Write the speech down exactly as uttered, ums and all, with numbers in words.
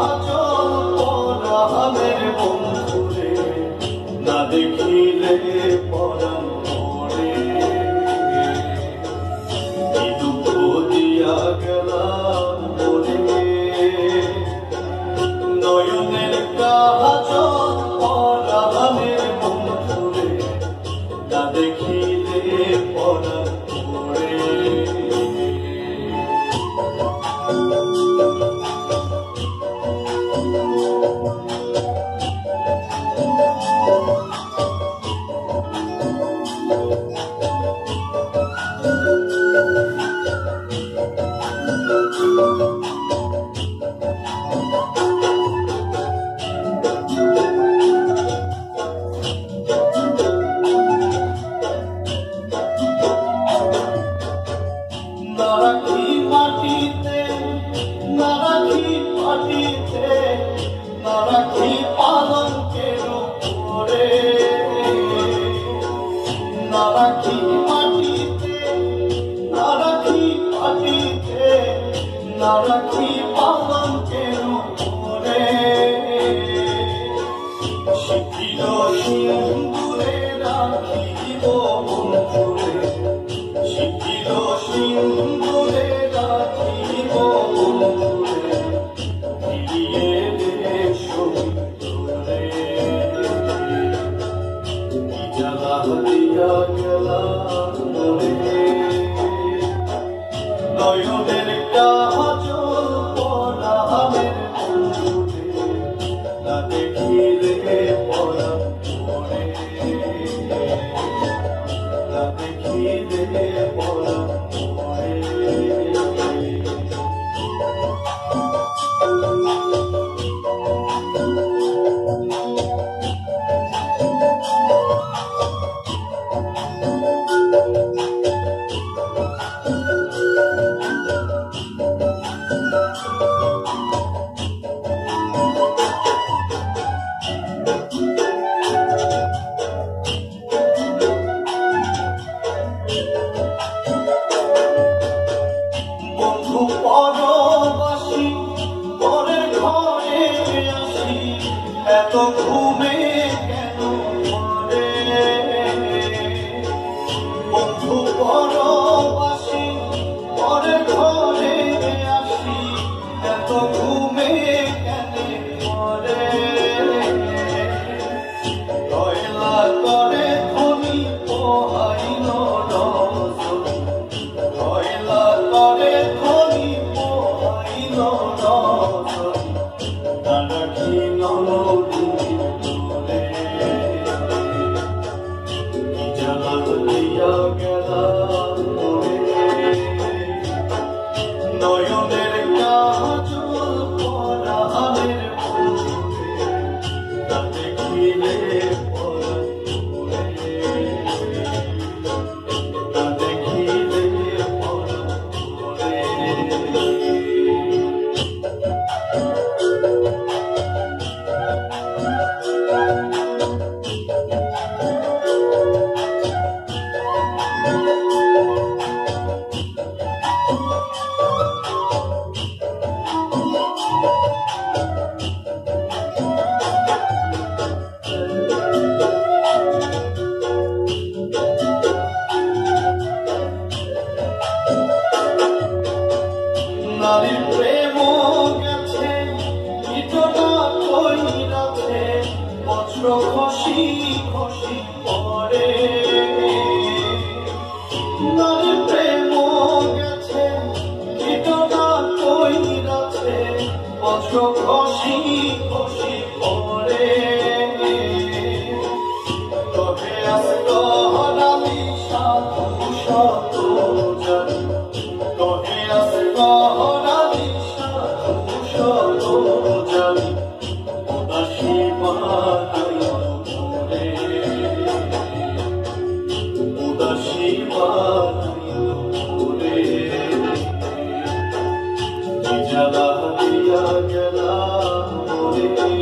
কাজল পরাণের বন্ধুরে না দেখিলে পরাণ পড়ে কি দুঃখ দিয়া গেলাম মরে নয়নের কাজল পরাণের বন্ধুরে না দেখিলে পরাণ পড়ে নারাখি মাটিতে নারাখি মাটিতে নারাখি পালঙ্কের উপরে নারাখি মাটিতে নারাখি মাটিতে নারাখি পালঙ্কের উপরে শিখিল সিন্দুরে রাখিব বন্ধুরে শিখিল সিন্দুরে রাখিব বন্ধুরে ফিরিয়ে দে সবিতরে কি জ্বালা দিয়া গেলাম মরে নয়নের কাজল পরাণের বন্ধুরে না দেখিলে পরাণ পড়ে না দেখিলে পরাণ পড়ে বন্ধু পরবাসী পরের ঘরে আসি এত ঘুমে কেন পড়ে বন্ধু পরবাসী পরের ঘরে আসি এত ঘুমে কেন পড়ে দয়লা করে ধনী পোহাইল রজনী দয়লা করে ধনী পোহাইল রজনী নারাখি ননদীর তোরে কি জ্বালা দিয়া গেলাম মরে নয়নের কাজল পরাণের বন্ধুরে না দেখিলে পরাণ পড়ে না দেখিলে পরাণ পড়ে নারীর প্রেম গেছে ইটনা কইরাছে বজ্র খসি খসি পড়ে নারীর প্রেম গেছে ইটনা কইরাছে বজ্র খসি খসি পড়ে তবে আছে গহরালি সাধু শত জানি তবে আছে গহরালি সাধু শত জানি উদাসী বানাইল মোরে উদাসী বানাইল মোরে কি জ্বালা দিয়া গেলাম মরে